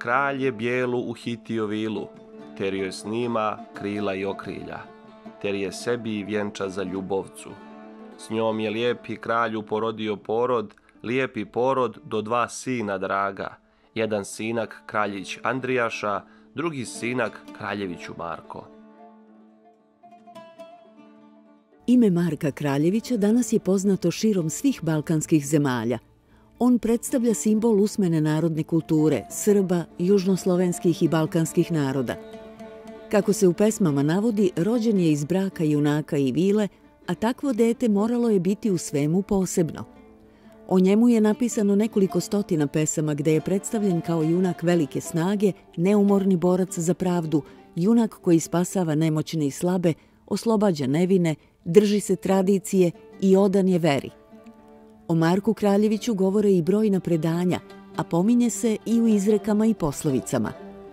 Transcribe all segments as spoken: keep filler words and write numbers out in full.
kralj je bijelu uhitio vilu, ter joj snima krila i okrilja, ter je sebi vjenča za ljubovcu. S njom je lijepi kralju porodio porod, lijepi porod do dva sina draga, jedan sinak kraljić Andrijaša, drugi sinak kraljeviću Marko. Ime Marka Kraljevića danas je poznato širom svih balkanskih zemalja. On predstavlja simbol usmene narodne kulture Srba, južnoslovenskih i balkanskih naroda. Kako se u pesmama navodi, rođen je iz braka junaka i vile, a takvo dete moralo je biti u svemu posebno. O njemu je napisano nekoliko stotina pesama gde je predstavljen kao junak velike snage, neumorni borac za pravdu, junak koji spasava nemoćne i slabe, oslobađa nevine, drži se tradicije i odan je veri. O Marku Kraljeviću govore i brojna predanja, a pominje se i u izrekama i poslovicama.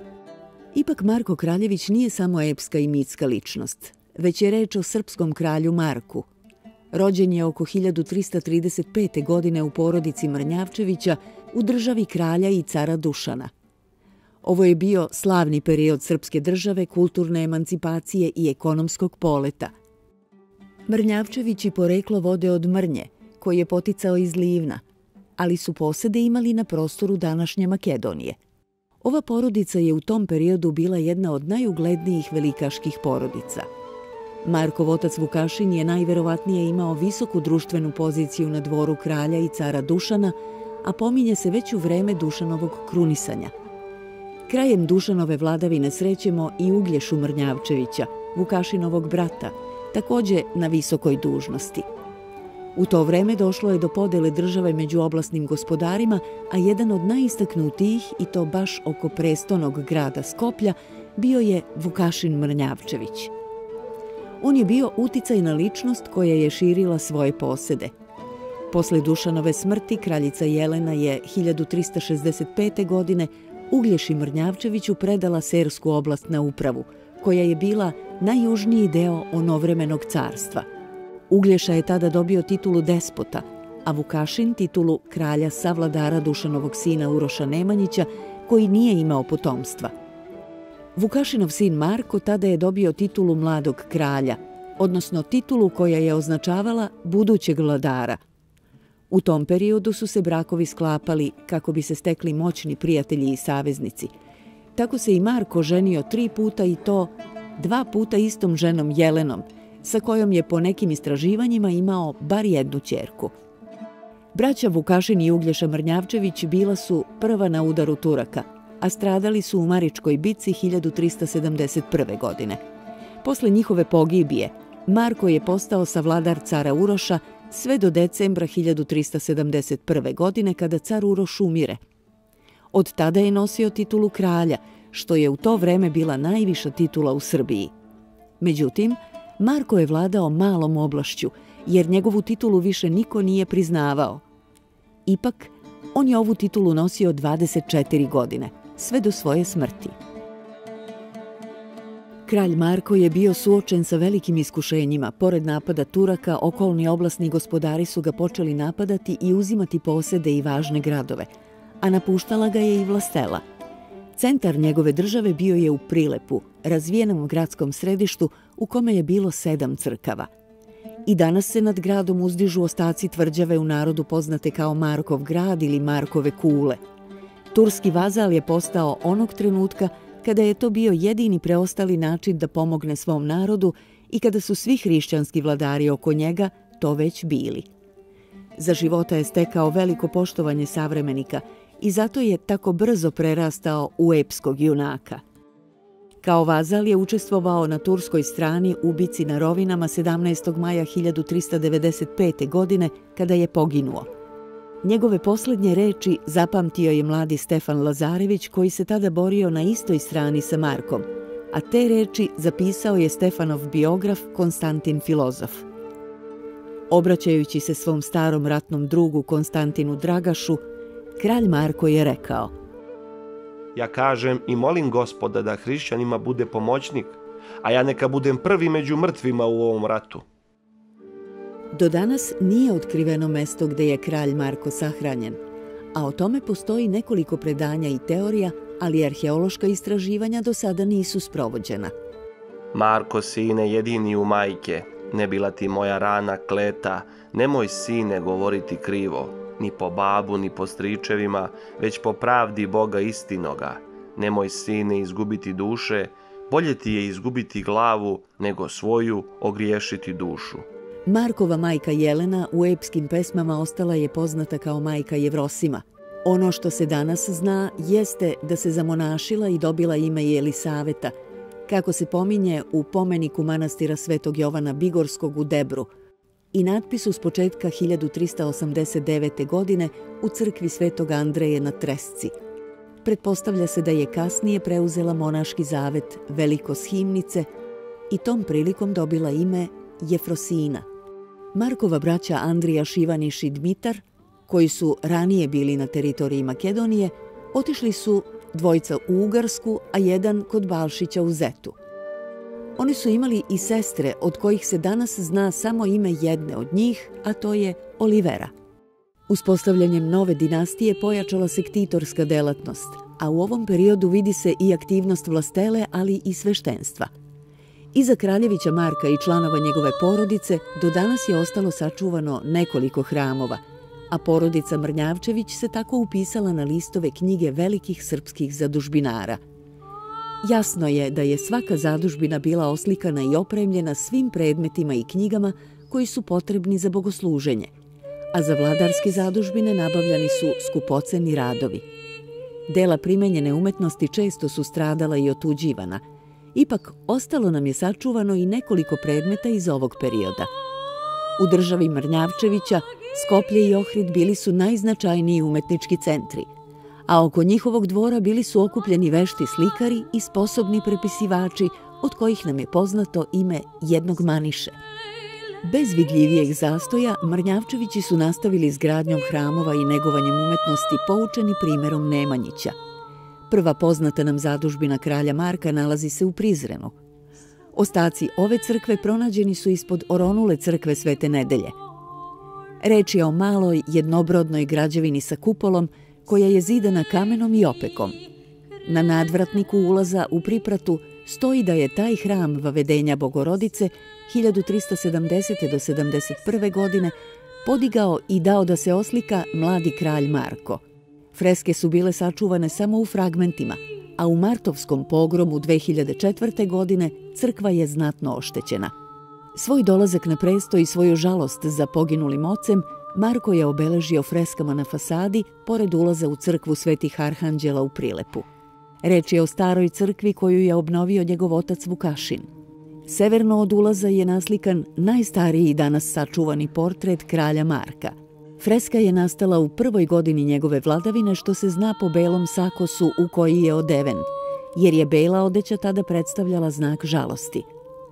Ipak Marko Kraljević nije samo epska i mitska ličnost, već je reč o srpskom kralju Marku. Rođen je oko hiljadu trista trideset pete. godine u porodici Mrnjavčevića u državi kralja i cara Dušana. Ovo je bio slavni period srpske države, kulturne emancipacije i ekonomskog poleta. Mrnjavčevići poreklo vode od Mrnje, koji je poticao iz Livna, ali su posede imali na prostoru današnje Makedonije. Ova porodica je u tom periodu bila jedna od najuglednijih velikaških porodica. Markov otac Vukašin je najverovatnije imao visoku društvenu poziciju na dvoru kralja i cara Dušana, a pominje se već u vreme Dušanovog krunisanja. Krajem Dušanove vladavine srećemo i Uglješu Mrnjavčevića, Vukašinovog brata, takođe na visokoj dužnosti. U to vreme došlo je do podele države među oblasnim gospodarima, a jedan od najistaknutijih, i to baš oko prestonog grada Skoplja, bio je Vukašin Mrnjavčević. On je bio uticajna ličnost koja je širila svoje posede. Posle Dušanove smrti kraljica Jelena je hiljadu trista šezdeset pete. godine Uglješi Mrnjavčeviću predala Sersku oblast na upravu, koja je bila najjužniji deo onovremenog carstva. Uglješa je tada dobio titulu despota, a Vukašin titulu kralja savladara Dušanovog sina Uroša Nemanjića, koji nije imao potomstva. Vukašinov sin Marko tada je dobio titulu mladog kralja, odnosno titulu koja je označavala budućeg vladara. U tom periodu su se brakovi sklapali kako bi se stekli moćni prijatelji i saveznici. Tako se i Marko ženio tri puta i to dva puta istom ženom Jelenom, sa kojom je po nekim istraživanjima imao bar jednu ćerku. Braća Vukašin i Uglješa Mrnjavčević bila su prva na udaru Turaka, a stradali su u Maričkoj bici hiljadu trista sedamdeset prve. godine. Posle njihove pogibije, Marko je postao savladar cara Uroša sve do decembra hiljadu trista sedamdeset prve. godine kada car Uroš umire. Od tada je nosio titulu kralja, što je u to vreme bila najviša titula u Srbiji. Međutim, Marko je vladao malom oblašću, jer njegovu titulu više niko nije priznavao. Ipak, on je ovu titulu nosio dvadeset četiri godine, sve do svoje smrti. Kralj Marko je bio suočen sa velikim iskušenjima. Pored napada Turaka, okolni oblasni gospodari su ga počeli napadati i uzimati posede i važne gradove, a napuštala ga je i vlastela. Centar njegove države bio je u Prilepu, razvijenom gradskom središtu u kome je bilo sedam crkava. I danas se nad gradom uzdižu ostaci tvrđave u narodu poznate kao Markov grad ili Markove kule. Turski vazal je postao onog trenutka kada je to bio jedini preostali način da pomogne svom narodu i kada su svi hrišćanski vladari oko njega to već bili. Za života je stekao veliko poštovanje savremenika i zato je tako brzo prerastao u epskog junaka. Kao vazal je učestvovao na turskoj strani u bici na Rovinama sedamnaestog maja hiljadu trista devedeset pete. godine kada je poginuo. Njegove poslednje reči zapamtio je mladi Stefan Lazarević koji se tada borio na istoj strani sa Markom, a te reči zapisao je Stefanov biograf Konstantin Filozof. Obraćajući se svom starom ratnom drugu Konstantinu Dragašu, kralj Marko je rekao: Ja kažem i molim Gospoda da hrišćanima bude pomoćnik, a ja neka budem prvi među mrtvima u ovom ratu. Do danas nije otkriveno mesto gde je kralj Marko sahranjen, a o tome postoji nekoliko predanja i teorija, ali arheološka istraživanja do sada nisu sprovođena. Marko, sine, jedini u majke, ne bila ti moja rana kleta, nemoj, sine, govoriti krivo, ni po babu, ni po stričevima, već po pravdi Boga istinoga. Nemoj, sine, izgubiti duše, bolje ti je izgubiti glavu, nego svoju ogriješiti dušu. Markova majka Jelena u epskim pesmama ostala je poznata kao majka Jevrosima. Ono što se danas zna jeste da se zamonašila i dobila ime Jelisaveta, kako se pominje u pomeniku manastira Svetog Jovana Bigorskog u Debru i natpisu s početka hiljadu trista osamdeset devete. godine u crkvi Svetog Andreje na Tresci. Pretpostavlja se da je kasnije preuzela monaški zavet Velikoshimnice i tom prilikom dobila ime Jefrosina. Markova braća Andrija, Ivaniš i Dmitar, koji su ranije bili na teritoriji Makedonije, otišli su dvojica u Ugarsku, a jedan kod Balšića u Zetu. Oni su imali i sestre od kojih se danas zna samo ime jedne od njih, a to je Olivera. Uspostavljanjem nove dinastije pojačala se ktitorska delatnost, a u ovom periodu vidi se i aktivnost vlastele, ali i sveštenstva. Iza kraljevića Marka i članova njegove porodice do danas je ostalo sačuvano nekoliko hramova, a porodica Mrnjavčević se tako upisala na listove knjige velikih srpskih zadužbinara. Jasno je da je svaka zadužbina bila oslikana i opremljena svim predmetima i knjigama koji su potrebni za bogosluženje, a za vladarske zadužbine nabavljani su skupoceni radovi. Dela primenjene umetnosti često su stradala i otuđivana. Ipak, ostalo nam je sačuvano i nekoliko predmeta iz ovog perioda. U državi Mrnjavčevića Skoplje i Ohrid bili su najznačajniji umetnički centri, a oko njihovog dvora bili su okupljeni vešti slikari i sposobni prepisivači, od kojih nam je poznato ime jednog Maniše. Bez vidljivijeg zastoja, Mrnjavčevići su nastavili izgradnjom hramova i negovanjem umetnosti poučeni primerom Nemanjića. Prva poznata nam zadužbina kralja Marka nalazi se u Prizrenu. Ostaci ove crkve pronađeni su ispod oronule crkve Svete Nedelje. Reč je o maloj, jednobrodnoj građevini sa kupolom koja je zidana kamenom i opekom. Na nadvratniku ulaza u pripratu stoji da je taj hram Vavedenja Bogorodice hiljadu trista sedamdesete do sedamdeset prve. godine podigao i dao da se oslika mladi kralj Marko. Freske su bile sačuvane samo u fragmentima, a u martovskom pogromu dve hiljade četvrte. godine crkva je znatno oštećena. Svoj dolazak na presto i svoju žalost za poginulim ocem Marko je obeležio freskama na fasadi pored ulaza u crkvu Svetih Arhanđela u Prilepu. Reč je o staroj crkvi koju je obnovio njegov otac Vukašin. Severno od ulaza je naslikan najstariji danas sačuvani portret kralja Marka. Freska je nastala u prvoj godini njegove vladavine, što se zna po belom sakosu u koji je odeven, jer je bela odeća tada predstavljala znak žalosti.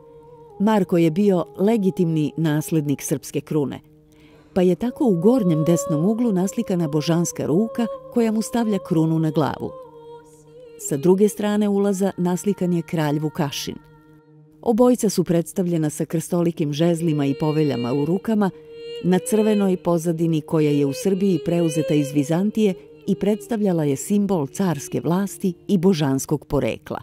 Marko je bio legitimni naslednik srpske krune, pa je tako u gornjem desnom uglu naslikana božanska ruka koja mu stavlja krunu na glavu. Sa druge strane ulaza naslikan je kralj Vukašin. Obojica su predstavljena sa krstolikim žezlima i poveljama u rukama, na crvenoj pozadini koja je u Srbiji preuzeta iz Vizantije i predstavljala je simbol carske vlasti i božanskog porekla.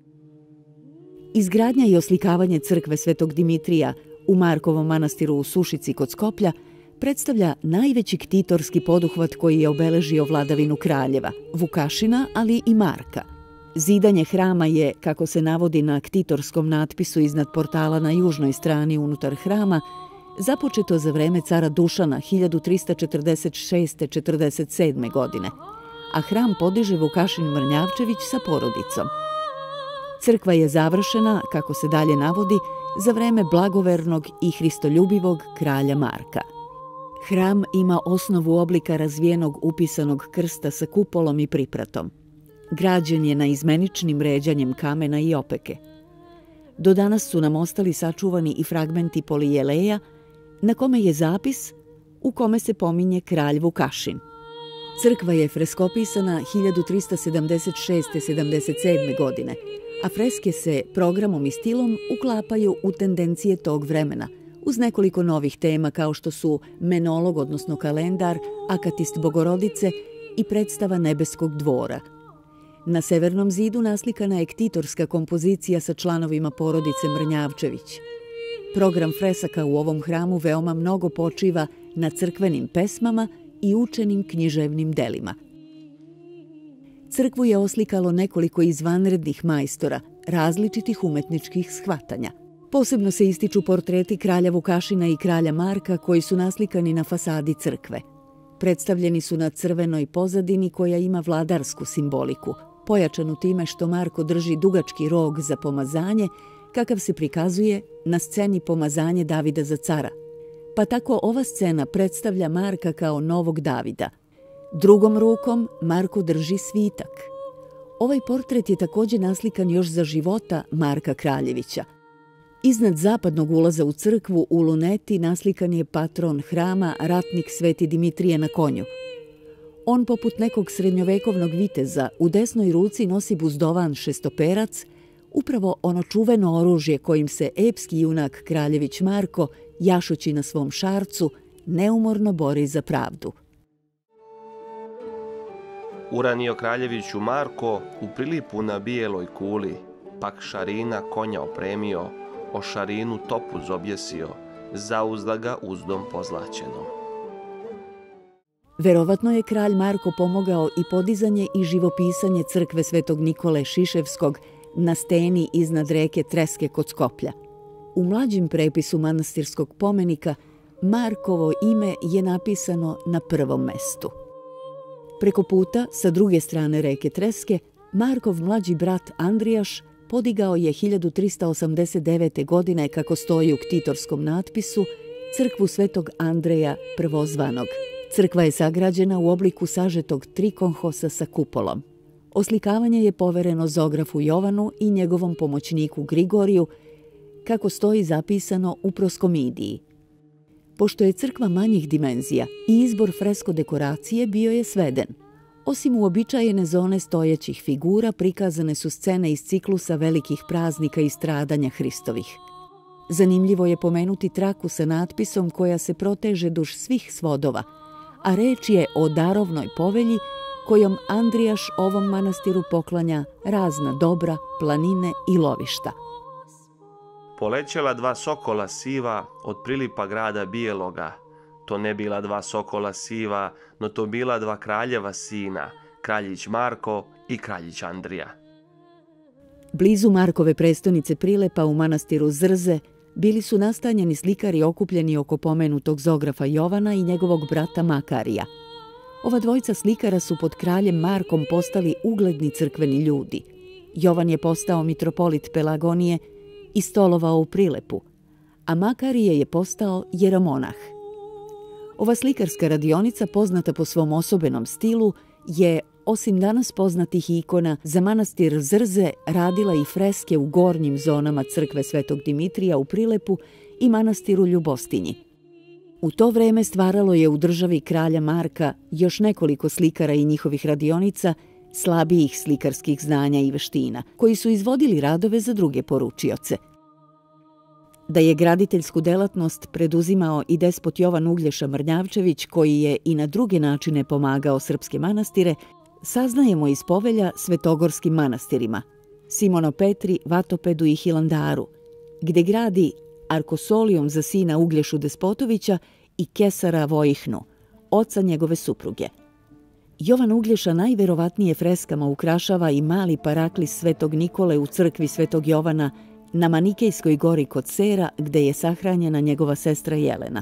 Izgradnja i oslikavanje crkve Svetog Dimitrija u Markovom manastiru u Sušici kod Skoplja predstavlja najveći ktitorski poduhvat koji je obeležio vladavinu kraljeva, Vukašina, ali i Marka. Zidanje hrama je, kako se navodi na ktitorskom natpisu iznad portala na južnoj strani unutar hrama, započeto za vreme cara Dušana hiljadu trista četrdeset šeste do četrdeset sedme. godine, a hram podiže Vukašin Mrnjavčević sa porodicom. Crkva je završena, kako se dalje navodi, za vreme blagovernog i hristoljubivog kralja Marka. Hram ima osnovu oblika razvijenog upisanog krsta sa kupolom i pripratom. Građen je na izmeničnim ređanjem kamena i opeke. Do danas su nam ostali sačuvani i fragmenti polijeleja, na kome je zapis u kome se pominje kralj Vukašin. Crkva je freskopisana hiljadu trista sedamdeset šeste do sedamdeset sedme. godine, a freske se programom i stilom uklapaju u tendencije tog vremena, uz nekoliko novih tema kao što su menolog, odnosno kalendar, akatist Bogorodice i predstava nebeskog dvora. Na severnom zidu naslikana je ktitorska kompozicija sa članovima porodice Mrnjavčević. Program fresaka u ovom hramu veoma mnogo počiva na crkvenim pesmama i učenim književnim delima. Crkvu je oslikalo nekoliko izvanrednih majstora, različitih umetničkih shvatanja. Posebno se ističu portreti kralja Vukašina i kralja Marka koji su naslikani na fasadi crkve. Predstavljeni su na crvenoj pozadini koja ima vladarsku simboliku, pojačanu time što Marko drži dugački rog za pomazanje, kakav se prikazuje na sceni Pomazanje Davida za cara. Pa tako ova scena predstavlja Marka kao novog Davida. Drugom rukom Marko drži svitak. Ovaj portret je također naslikan još za života Marka Kraljevića. Iznad zapadnog ulaza u crkvu u luneti naslikan je patron hrama, ratnik Sveti Dimitrije na konju. On, poput nekog srednjovekovnog viteza, u desnoj ruci nosi buzdovan šestoperac, upravo ono čuveno oružje kojim se epski junak Kraljević Marko, jašući na svom šarcu, neumorno bori za pravdu. Uranio Kraljeviću Marko u prilipu na bijeloj kuli, pak šarina konja opremio, o šarinu topuz objesio, zauzda ga uzdom pozlaćenom. Verovatno je kralj Marko pomogao i podizanje i živopisanje crkve Svetog Nikole Šiševskog na steni iznad reke Treske kod Skoplja. U mlađim prepisu manastirskog pomenika Markovo ime je napisano na prvom mestu. Preko puta, sa druge strane reke Treske, Markov mlađi brat Andrijaš podigao je hiljadu trista osamdeset devete. godine, kako stoji u ktitorskom natpisu, crkvu Svetog Andreja Prvozvanog. Crkva je sagrađena u obliku sažetog trikonhosa sa kupolom. Oslikavanje je povereno zografu Jovanu i njegovom pomoćniku Grigoriju, kako stoji zapisano u proskomidiji. Pošto je crkva manjih dimenzija i izbor fresko dekoracije bio je sveden. Osim uobičajene zone stojećih figura, prikazane su scene iz ciklusa velikih praznika i stradanja Hristovih. Zanimljivo je pomenuti traku sa natpisom koja se proteže duž svih svodova, a reč je o darovnoj povelji kojom Andrijaš ovom manastiru poklanja razna dobra, planine i lovišta. Polećela dva sokola siva od prilipa grada Bijeloga. To ne bila dva sokola siva, no to bila dva kraljeva sina, kraljić Marko i kraljić Andrija. Blizu Markove prestonice Prilepa u manastiru Zrze bili su nastanjeni slikari okupljeni oko pomenutog zografa Jovana i njegovog brata Makarija. Ova dvojica slikara su pod kraljem Markom postali ugledni crkveni ljudi. Jovan je postao mitropolit Pelagonije i stolovao u Prilepu, a Makarije je postao jeromonah. Ova slikarska radionica, poznata po svom osobenom stilu, je, osim danas poznatih ikona, za manastir Zrze radila i freske u gornjim zonama crkve Svetog Dimitrija u Prilepu i manastiru Ljubostinji. U to vreme stvaralo je u državi kralja Marka još nekoliko slikara i njihovih radionica, slabijih slikarskih znanja i veština, koji su izvodili radove za druge poručioce. Da je graditeljsku delatnost preduzimao i despot Jovan Uglješa Mrnjavčević, koji je i na druge načine pomagao srpske manastire, saznajemo iz povelja svetogorskim manastirima, Simonopetri, Vatopedu i Hilandaru, gde gradi arkosolijum za sina Uglješu Despotovića i kesara Vojihnu, oca njegove supruge. Jovan Uglješa najverovatnije freskama ukrašava i mali paraklis Svetog Nikole u crkvi Svetog Jovana na Manikejskoj gori kod Sera, gde je sahranjena njegova sestra Jelena.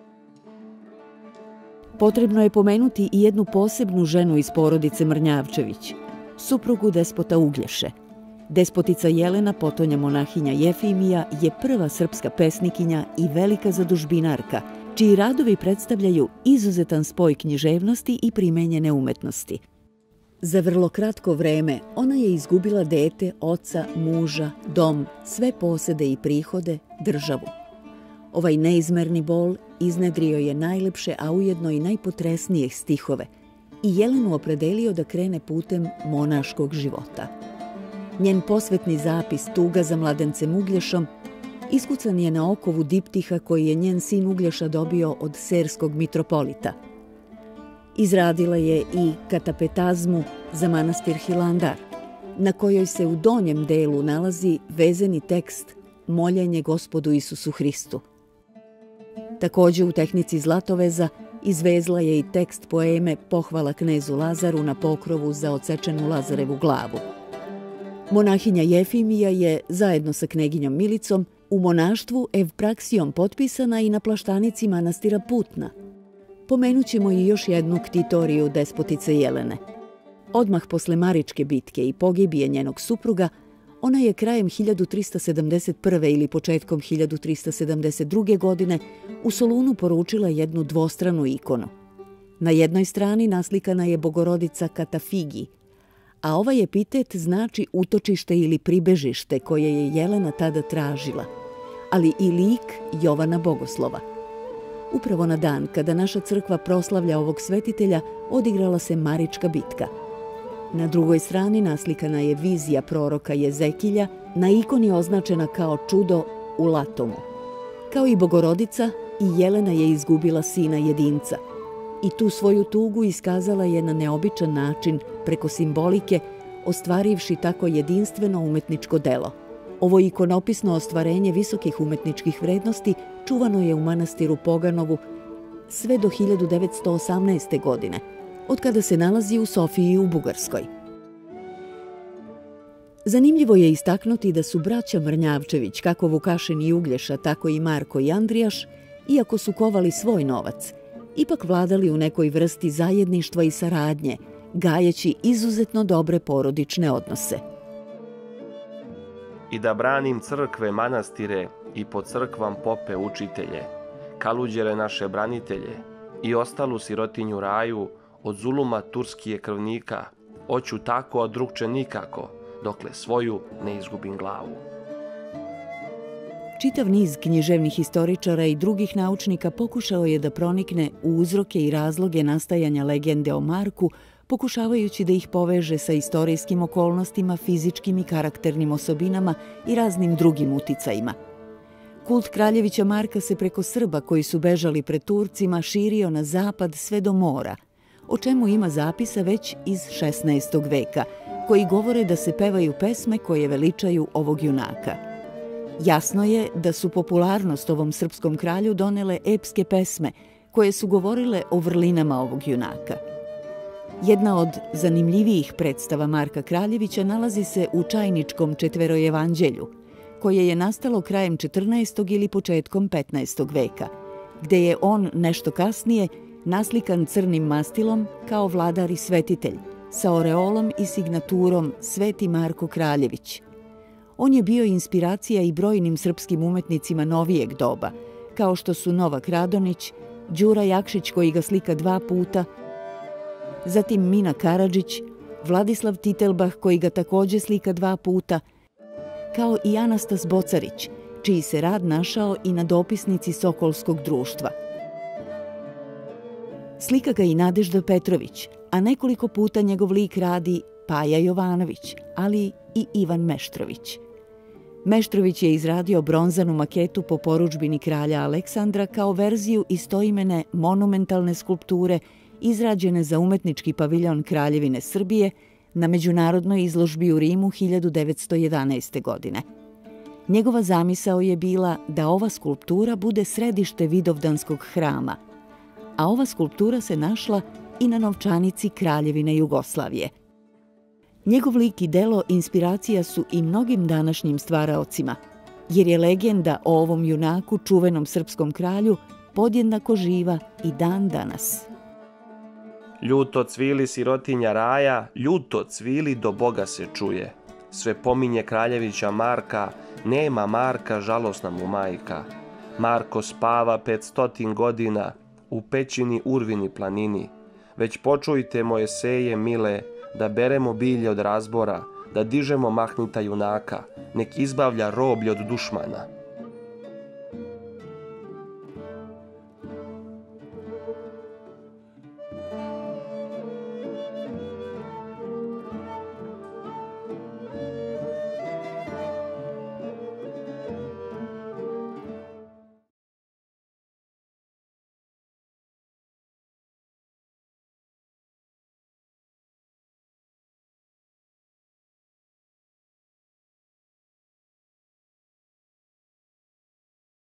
Potrebno je pomenuti i jednu posebnu ženu iz porodice Mrnjavčević, suprugu despota Uglješe. Despotica Jelena, potonja monahinja Jefimija, je prva srpska pesnikinja i velika zadužbinarka, čiji radovi predstavljaju izuzetan spoj književnosti i primenjene umetnosti. Za vrlo kratko vreme ona je izgubila dete, oca, muža, dom, sve posede i prihode, državu. Ovaj neizmerni bol iznedrio je najlepše, a ujedno i najpotresnije stihove i Jelenu opredelio da krene putem monaškog života. Njen posvetni zapis Tuga za mladencem Uglješom iskucan je na okovu diptiha koji je njen sin Uglješa dobio od serskog mitropolita. Izradila je i katapetazmu za manastir Hilandar, na kojoj se u donjem delu nalazi vezeni tekst Moljenje Gospodu Isusu Hristu. Također u tehnici zlatoveza izvezla je i tekst poeme Pohvala knezu Lazaru na pokrovu za odsečenu Lazarevu glavu. Monahinja Jefimija je, zajedno sa kneginjom Milicom, u monaštvu Evpraksijom potpisana i na plaštanici manastira Putna. Pomenut ćemo i još jednu ktitoriju despotice Jelene. Odmah posle Maričke bitke i pogibije njenog supruga, ona je krajem hiljadu trista sedamdeset prve ili početkom hiljadu trista sedamdeset druge godine u Solunu poručila jednu dvostranu ikonu. Na jednoj strani naslikana je Bogorodica Katafigi, a ovaj epitet znači utočište ili pribežište koje je Jelena tada tražila, ali i lik Jovana Bogoslova. Upravo na dan kada naša crkva proslavlja ovog svetitelja odigrala se Marička bitka. Na drugoj strani naslikana je vizija proroka Jezekilja, na ikoni označena kao čudo u Latomu. Kao i Bogorodica, i Jelena je izgubila sina jedinca. I tu svoju tugu iskazala je na neobičan način, preko simbolike, ostvarivši tako jedinstveno umetničko delo. Ovo ikonopisno ostvarenje visokih umetničkih vrednosti čuvano je u manastiru Poganovu sve do hiljadu devetsto osamnaeste. godine, od kada se nalazi u Sofiji u Bugarskoj. Zanimljivo je istaknuti da su braća Mrnjavčević, kako Vukašin i Uglješa, tako i Marko i Andrijaš, iako su kovali svoj novac, ipak vladali u nekoj vrsti zajedništva i saradnje, gajeći izuzetno dobre porodične odnose. I da branim crkve, manastire i po crkvam pope učitelje, kaluđere naše branitelje i ostalu sirotinju raju od zuluma Turskije krvnika, oću tako, a drugče nikako, dokle svoju ne izgubim glavu. Čitav niz književnih historičara i drugih naučnika pokušao je da pronikne u uzroke i razloge nastajanja legende o Marku, pokušavajući da ih poveže sa istorijskim okolnostima, fizičkim i karakternim osobinama i raznim drugim uticajima. Kult kraljevića Marka se preko Srba koji su bežali pred Turcima širio na zapad sve do mora, o čemu ima zapisa već iz šesnaestog veka, koji govore da se pevaju pesme koje veličaju ovog junaka. Jasno je da su popularnost ovom srpskom kralju donele epske pesme koje su govorile o vrlinama ovog junaka. Jedna od zanimljivijih predstava Marka Kraljevića nalazi se u Čajničkom četverojevanđelju, koje je nastalo krajem četrnaestog ili početkom petnaestog veka, gde je on nešto kasnije naslikan crnim mastilom kao vladar i svetitelj, sa oreolom i signaturom Sveti Marko Kraljević. On je bio inspiracija i brojnim srpskim umetnicima novijeg doba, kao što su Novak Radonić, Đura Jakšić koji ga slika dva puta, zatim Mina Karadžić, Vladislav Titelbah koji ga također slika dva puta, kao i Anastas Bocarić, čiji se rad našao i na dopisnici Sokolskog društva. Slika ga i Nadežda Petrović, a nekoliko puta njegov lik radi Paja Jovanović, ali i Ivan Meštrović. Meštrović je izradio bronzanu maketu po porudžbini kralja Aleksandra kao verziju istoimene monumentalne skulpture izrađene za umetnički paviljon Kraljevine Srbije na međunarodnoj izložbi u Rimu hiljadu devetsto jedanaeste. godine. Njegova zamisao je bila da ova skulptura bude središte Vidovdanskog hrama, a ova skulptura se našla i na novčanici Kraljevine Jugoslavije. Njegov lik i delo inspiracija su i mnogim današnjim stvaraocima, jer je legenda o ovom junaku, čuvenom srpskom kralju, podjednako živa i dan danas. Ljuto cvili sirotinja raja, ljuto cvili do Boga se čuje. Sve pominje kraljevića Marka, nema Marka, žalosna mu majka. Marko spava petstotin godina u pećini Urvini planini. Već počujte moje seje mile, da beremo bilje od razbora, da dižemo mahnita junaka, nek izbavlja roblje od dušmana.